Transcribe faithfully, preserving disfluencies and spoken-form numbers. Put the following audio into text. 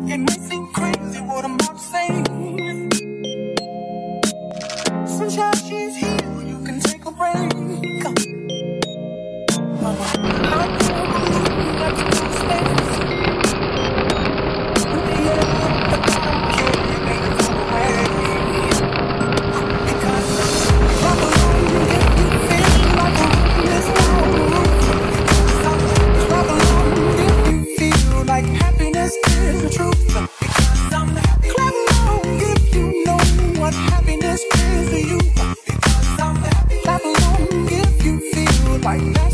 It may seem crazy what I'm about to say. Sunshine, she's here, you can take a break. Mama, I know that you can space. Yeah, but I don't care, you make it go away. Because clap along if you feel like a homeless now. Clap along if you feel like happiness is the truth. Because I'm happy. Clap along if you know what happiness is to you. Because I'm happy. Clap along if you feel like that.